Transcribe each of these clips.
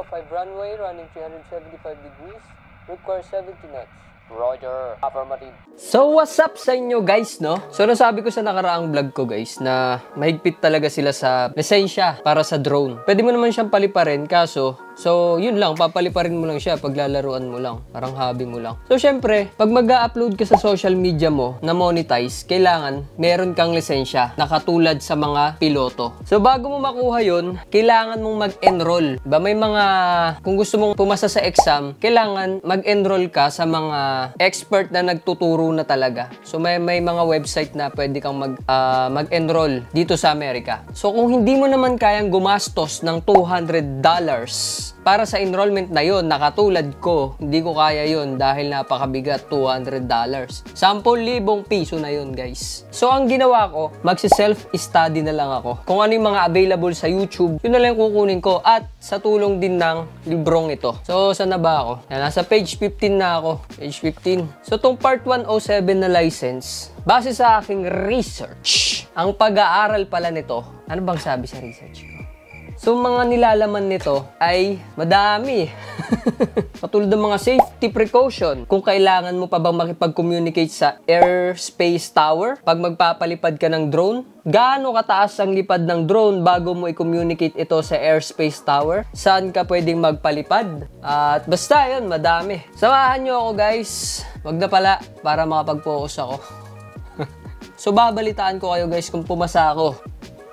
5 runway, running 375 degrees, requires 70 knots. Roger. Affirmative. So, what's up sa inyo guys, no? So, nasabi ko sa nakaraang vlog ko guys na mahigpit talaga sila sa lisensya para sa drone. Pwede mo naman siyang paliparin, kaso, so, yun lang, papaliparin mo lang siya pag lalaruan mo lang. Parang hobby mo lang. So, syempre, pag mag-upload ka sa social media mo na monetize, kailangan meron kang lisensya na katulad sa mga piloto. So, bago mo makuha yun, kailangan mong mag-enroll. Diba? May mga, kung gusto mong pumasa sa exam, kailangan mag-enroll ka sa mga expert na nagtuturo na talaga. So, may mga website na pwede kang mag-enroll dito sa Amerika. So, kung hindi mo naman kayang gumastos ng $200 para sa enrollment na yon, nakatulad ko, hindi ko kaya yon dahil napakabigat, $200. 10,000 piso na yon guys. So, ang ginawa ko, magsi-self-study na lang ako. Kung ano yung mga available sa YouTube, yun na lang kukunin ko at sa tulong din ng librong ito. So, saan na ba ako? Yan, nasa page 15 na ako. Page 15. So, tong part 107 na license, base sa aking research, ang pag-aaral pala nito, ano bang sabi sa research ko? So, mga nilalaman nito ay madami. Katulad ng mga safety precaution. Kung kailangan mo pa bang makipag-communicate sa airspace tower pag magpapalipad ka ng drone. Gaano kataas ang lipad ng drone bago mo i-communicate ito sa airspace tower? Saan ka pwedeng magpalipad? At basta yun, madami. Samahan nyo ako guys. Wag na pala para makapag-focus ako. So, babalitaan ko kayo guys kung pumasa ako.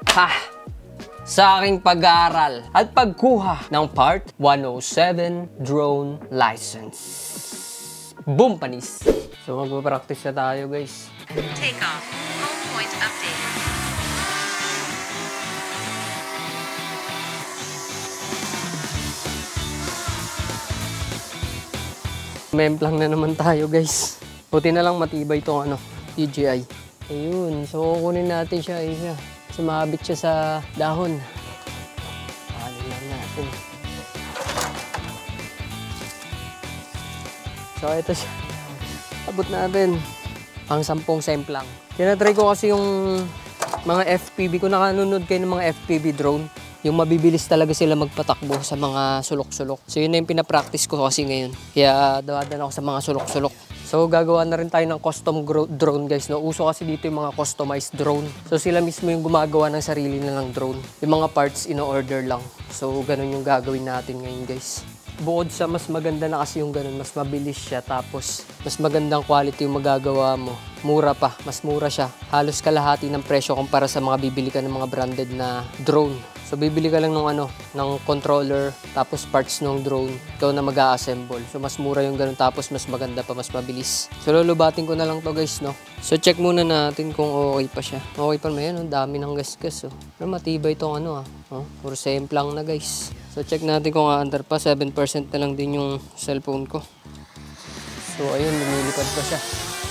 Sa aking pag-aaral at pagkuha ng Part 107 Drone License. Boom, panis! So, magpapractice na tayo, guys. Take off. Home point updated. Memplang na naman tayo, guys. Buti na lang matibay itong DJI. Ayun, so kukunin natin siya, isa. Sumabit siya sa dahon. Paano lang natin. So, ito siya. Abot natin. Pang 10 semplang. Tinatry ko kasi yung mga FPV. Kung nakanunod kayo ng mga FPV drone, yung mabibilis talaga sila magpatakbo sa mga sulok-sulok. So, yun na yung pinapractice ko kasi ngayon. Kaya dawadan ako sa mga sulok-sulok. So, gagawa na rin tayo ng custom drone guys, no? Uso kasi dito yung mga customized drone. So, sila mismo yung gumagawa ng sarili nilang drone. Yung mga parts, ino-order lang. So, ganun yung gagawin natin ngayon guys. Bukod sa mas maganda na kasi yung ganun, mas mabilis siya. Tapos, mas magandang quality yung magagawa mo. Mura pa, mas mura siya. Halos kalahati ng presyo kumpara sa mga bibili ka ng mga branded na drone. So, bibili ka lang ng controller, tapos parts ng drone, ikaw na mag-a-assemble. So, mas mura yung ganun, tapos mas maganda pa, mas mabilis. So, lulubatin ko na lang to guys, no? So, check muna natin kung okay pa siya. Okay pa naman yan, dami ng gasgas, oh. Pero matibay itong puro semplang na guys. So, check natin kung aandar pa, 7% na lang din yung cellphone ko. So, ayun, lumilipad pa siya.